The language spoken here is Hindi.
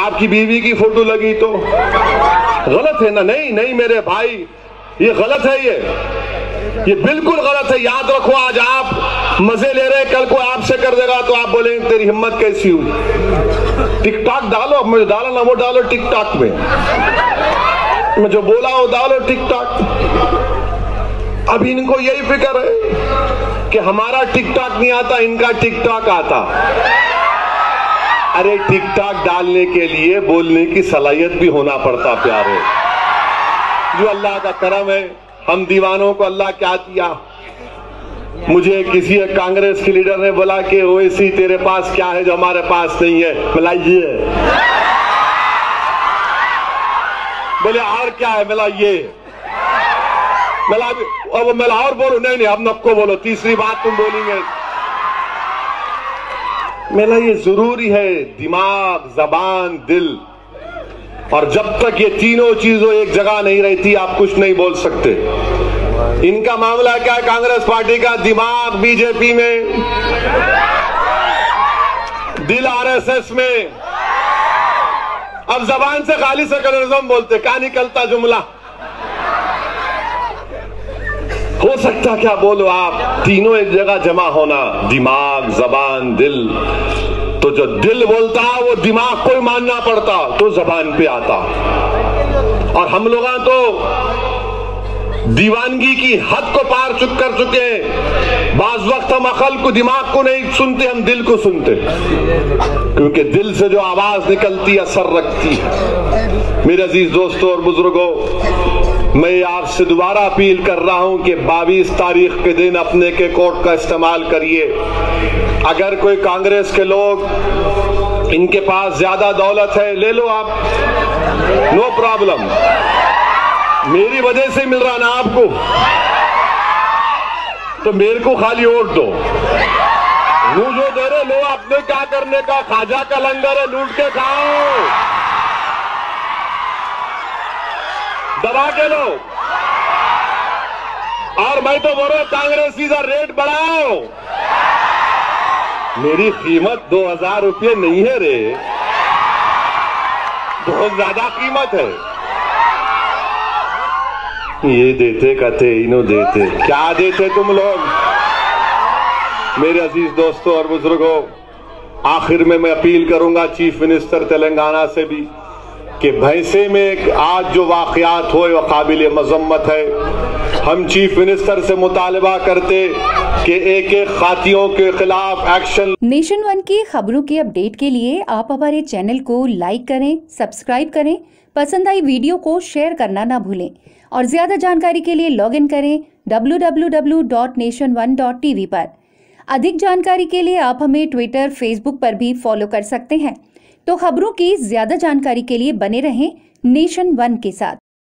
आपकी बीवी की फोटो लगी तो गलत है ना? नहीं नहीं मेरे भाई, ये गलत है, ये बिल्कुल गलत है। याद रखो, आज आप मजे ले रहे, कल को आपसे कर देगा तो आप बोलेंगे तेरी हिम्मत कैसी हुई। टिकटॉक डालो, मुझे डालो ना, वो डालो टिकटॉक में, मैं जो बोला वो डालो टिकटॉक। अब इनको यही फिक्र है कि हमारा टिकटॉक नहीं आता, इनका टिकटॉक आता। अरे टिकटॉक डालने के लिए बोलने की सलाहियत भी होना पड़ता प्यारे। जो अल्लाह का करम है, हम दीवानों को अल्लाह क्या दिया। मुझे किसी एक कांग्रेस के लीडर ने बोला कि ओवैसी तेरे पास क्या है जो हमारे पास नहीं है? बोला ये। बोले और क्या है? बोला ये। अब मैं और बोलू? नहीं नहीं, अब नको बोलो, तीसरी बात तुम बोलेंगे। मेरा ये जरूरी है, दिमाग, जबान, दिल, और जब तक ये तीनों चीजों एक जगह नहीं रहती आप कुछ नहीं बोल सकते। इनका मामला क्या है? कांग्रेस पार्टी का दिमाग बीजेपी में, दिल आरएसएस में, अब जबान से खाली सेकुलरिज्म बोलते, क्या निकलता जुमला? हो सकता क्या? बोलो आप, तीनों एक जगह जमा होना, दिमाग, जबान, दिल। तो जो दिल बोलता वो दिमाग को ही मानना पड़ता तो जबान पे आता। और हम लोग तो दीवानगी की हद को पार कर चुके हैं। बाज वक्त हम अकल को, दिमाग को नहीं सुनते, हम दिल को सुनते, क्योंकि दिल से जो आवाज निकलती है असर रखती है। मेरे अजीज दोस्तों और बुजुर्गों, मैं आपसे दोबारा अपील कर रहा हूं कि 22 तारीख के दिन अपने के कोर्ट का इस्तेमाल करिए। अगर कोई कांग्रेस के लोग, इनके पास ज्यादा दौलत है, ले लो आप, नो प्रॉब्लम, मेरी वजह से मिल रहा ना आपको, तो मेरे को खाली वोट दो। वो जो दे रहे लो, आपने क्या करने का? खाजा का लंगर है, लूट के खाओ, दबा के लो। और मैं तो बोल रहा हूं कांग्रेसी का रेट बढ़ाओ। मेरी कीमत 2000 रुपये नहीं है रे, बहुत ज्यादा कीमत है। ये देते कहते, इन्हों देते, क्या देते तुम लोग? मेरे अजीज दोस्तों और बुजुर्गों, आखिर में मैं अपील करूंगा चीफ मिनिस्टर तेलंगाना से भी कि भैंसे में आज जो वाकयात हुए वो काबिल मजम्मत है। हम चीफ मिनिस्टर से मुतालबा करते कि एक एक खातियों के खिलाफ एक्शन। नेशन वन की खबरों के अपडेट के लिए आप हमारे चैनल को लाइक करें, सब्सक्राइब करें, पसंद आई वीडियो को शेयर करना ना भूलें और ज्यादा जानकारी के लिए लॉग इन करें www.nation1.tv पर। अधिक जानकारी के लिए आप हमें ट्विटर, फेसबुक पर भी फॉलो कर सकते हैं। तो खबरों की ज्यादा जानकारी के लिए बने रहें नेशन वन के साथ।